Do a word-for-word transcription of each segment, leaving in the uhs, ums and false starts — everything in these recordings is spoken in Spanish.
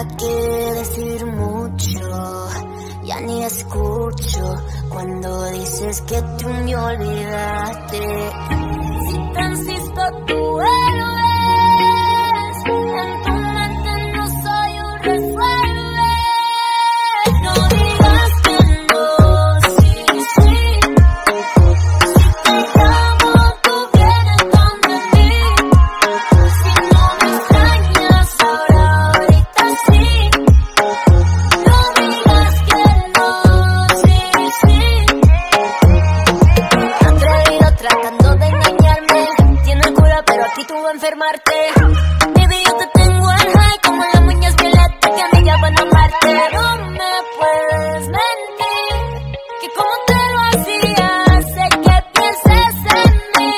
para qué decir mucho, ya ni escucho cuando dices que tú me olvidaste. Si te insisto, tú eres, en tu mente no soy un resuelve. No digas que no, sí, sí. Si te llamo, tú vienes donde mí. Si no me extrañas ahora, ahorita sí. No digas que no, sí, sí. Atrevido tratando de engañarme, tienes cura pero aquí tú vas a enfermarte. Baby, yo te tengo en high como las muñas violetas que a mí ya van a amarte. No me puedes mentir, que como te lo hacía, sé que pienses en mí.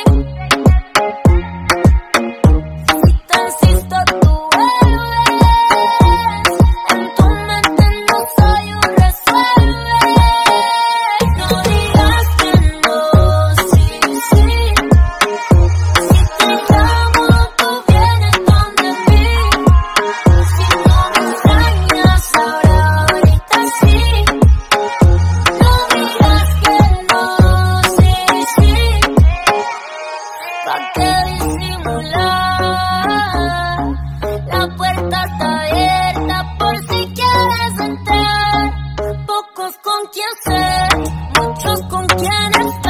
Si te insisto, tú eres, en tu mente no soy un resuelve. No digas que no, sí, sí. Si te llamo, tú vienes donde mí. Si no me extrañas ahora, ahorita sí. No digas que no, sí, sí. ¿Pa' qué disimular? La puerta está abierta por si quieres entrar. Pocos con quien ser, muchos con quien estar.